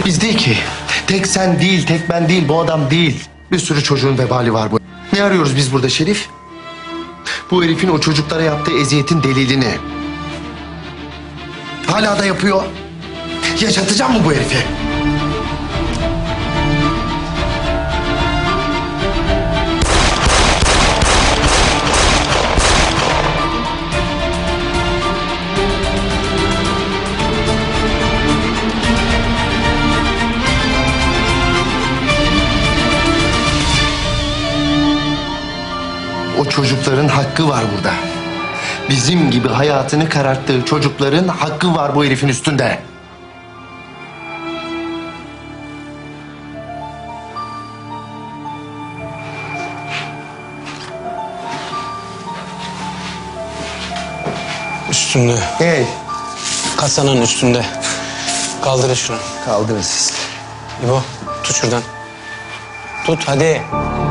Biz değil ki. Tek sen değil, tek ben değil, bu adam değil. Bir sürü çocuğun vebali var bu. Ne arıyoruz biz burada Şerif? Bu herifin o çocuklara yaptığı eziyetin delilini. Hala da yapıyor. Yaşatacağım mı bu herifi? O çocukların hakkı var burada. Bizim gibi hayatını kararttığı çocukların hakkı var bu herifin üstünde. Üstünde. Hey, Kasanın üstünde. Kaldırın şunu. kaldırın siz. İbo tut şuradan. Tut hadi.